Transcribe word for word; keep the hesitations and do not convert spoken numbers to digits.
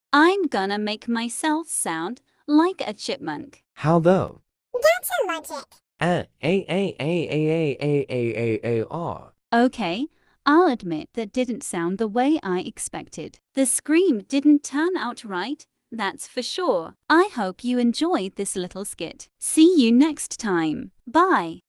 I'm gonna make myself sound like a chipmunk. How though? Gacha logic. A a a a a a a a a r. Okay, I'll admit that didn't sound the way I expected. The scream didn't turn out right, that's for sure. I hope you enjoyed this little skit. See you next time. Bye.